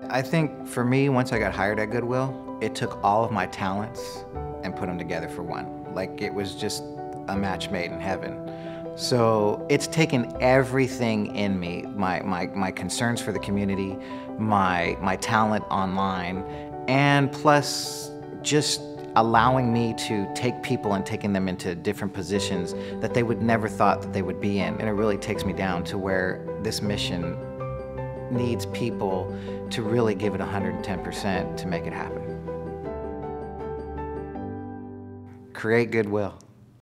I think for me, once I got hired at Goodwill, it took all of my talents and put them together for one. Like it was just a match made in heaven. So it's taken everything in me, my concerns for the community, my talent online, and plus just allowing me to take people and taking them into different positions that they would never thought that they would be in. And it really takes me down to where this mission needs people to really give it 110% to make it happen. Create goodwill.